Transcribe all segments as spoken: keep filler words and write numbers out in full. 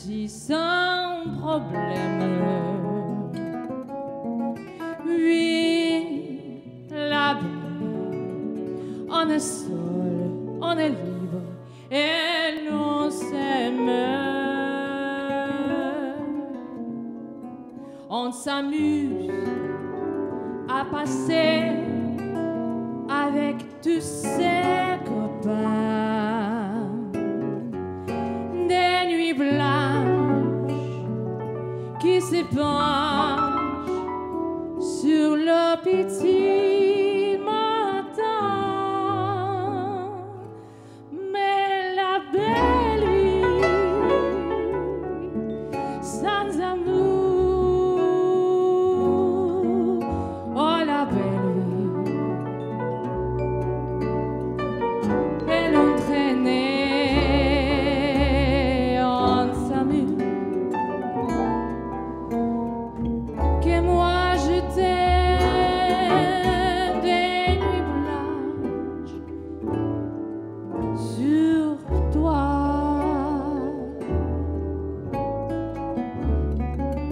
ainsi sans problème. Oui, la vie, on est seul, on est libre et l'on s'aime. On s'amuse à passer avec tous ses copains des nuits blanches qui s'épanchent sur le petit matin. Mais la belle vie sans amour, oh la belle vie, elle entraînait, on s'amuse, que moi je t'aime des nuits blanches sur toi.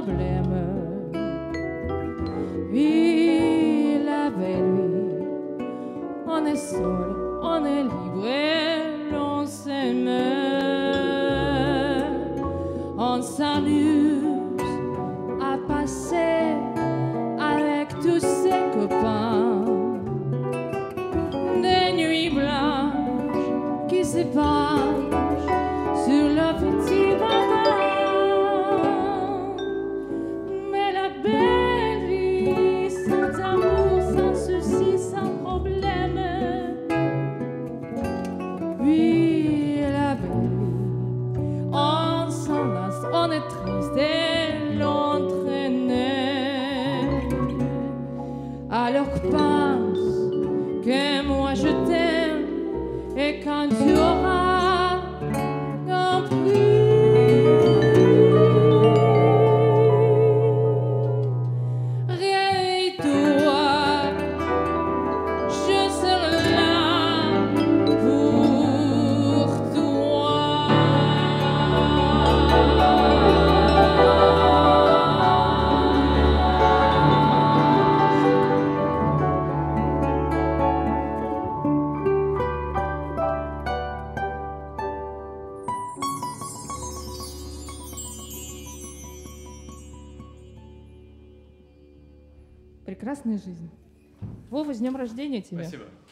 problème. Oui, la belle nuit, on est seul, on est libre et l'on s'aime. On s'amuse à passer avec tous ses copains des nuits blanches qui s'épanchent sur le petit bassin. Mais la belle vie, sans amour, sans souci, sans problème. Oui, la belle vie, on s'enlace, on est triste et l'on traîne. Alors pense que moi je t'aime et quand tu auras compris, réveille-toi, je serai là pour toi. Прекрасная жизнь. Вова, с днем рождения тебя. Спасибо.